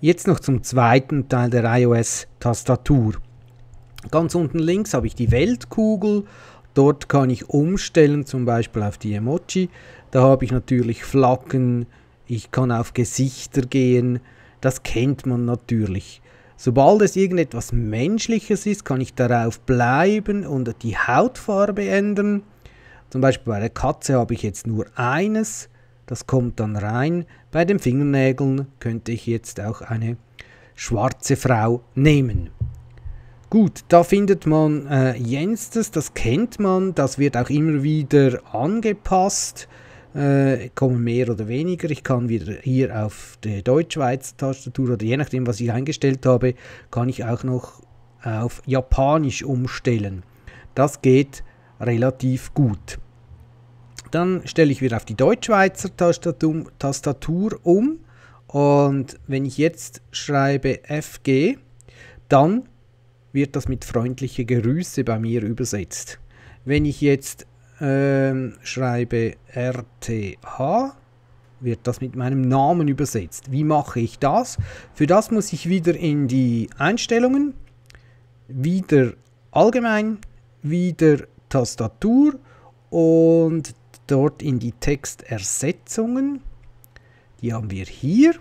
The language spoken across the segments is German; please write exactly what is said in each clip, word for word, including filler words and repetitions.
Jetzt noch zum zweiten Teil der iOS-Tastatur. Ganz unten links habe ich die Weltkugel. Dort kann ich umstellen, zum Beispiel auf die Emoji. Da habe ich natürlich Flaggen. Ich kann auf Gesichter gehen. Das kennt man natürlich. Sobald es irgendetwas Menschliches ist, kann ich darauf bleiben und die Hautfarbe ändern. Zum Beispiel bei der Katze habe ich jetzt nur eines. Das kommt dann rein. Bei den Fingernägeln könnte ich jetzt auch eine schwarze Frau nehmen. Gut, da findet man äh, Jenstes, das kennt man, das wird auch immer wieder angepasst, äh, kommen mehr oder weniger. Ich kann wieder hier auf die Deutschschweizer Tastatur oder je nachdem, was ich eingestellt habe, kann ich auch noch auf Japanisch umstellen. Das geht relativ gut. Dann stelle ich wieder auf die Deutschschweizer Tastatur, Tastatur um und wenn ich jetzt schreibe F G, dann wird das mit freundliche Grüße bei mir übersetzt. Wenn ich jetzt ähm, schreibe R T H, wird das mit meinem Namen übersetzt. Wie mache ich das? Für das muss ich wieder in die Einstellungen, wieder allgemein, wieder Tastatur und dort in die Textersetzungen. Die haben wir hier.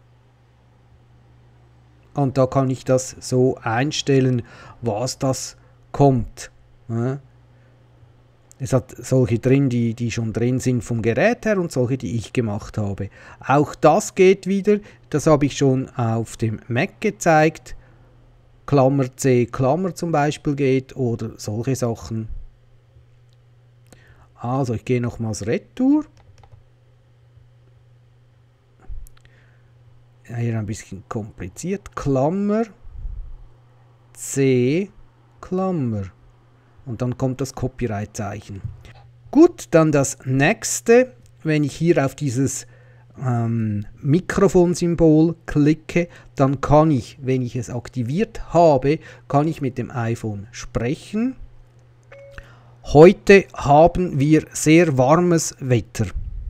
Und da kann ich das so einstellen, was das kommt. Es hat solche drin, die, die schon drin sind vom Gerät her und solche, die ich gemacht habe. Auch das geht wieder, das habe ich schon auf dem Mac gezeigt. Klammer C, Klammer zum Beispiel geht oder solche Sachen. Also ich gehe nochmals retour. Hier ein bisschen kompliziert. Klammer, C, Klammer. Und dann kommt das Copyright-Zeichen. Gut, dann das nächste. Wenn ich hier auf dieses ähm, Mikrofonsymbol klicke, dann kann ich, wenn ich es aktiviert habe, kann ich mit dem iPhone sprechen. Heute haben wir sehr warmes Wetter.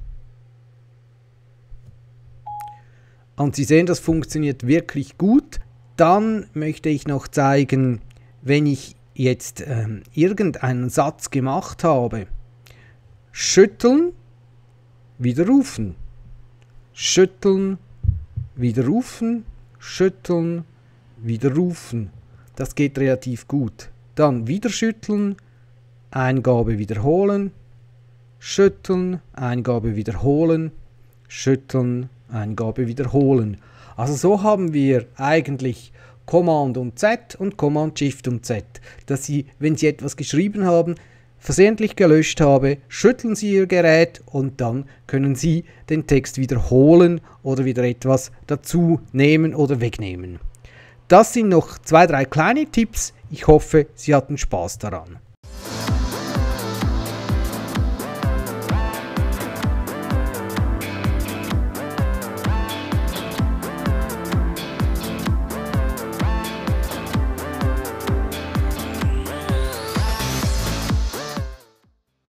Und Sie sehen, das funktioniert wirklich gut. Dann möchte ich noch zeigen, wenn ich jetzt ähm, irgendeinen Satz gemacht habe. Schütteln, widerrufen. Schütteln, widerrufen. Schütteln, widerrufen. Das geht relativ gut. Dann wieder schütteln, Eingabe wiederholen. Schütteln, Eingabe wiederholen. Schütteln, Eingabe wiederholen. Also so haben wir eigentlich Command und Z und Command Shift und Z, dass Sie, wenn Sie etwas geschrieben haben, versehentlich gelöscht habe, schütteln Sie Ihr Gerät und dann können Sie den Text wiederholen oder wieder etwas dazu nehmen oder wegnehmen. Das sind noch zwei, drei kleine Tipps. Ich hoffe, Sie hatten Spaß daran.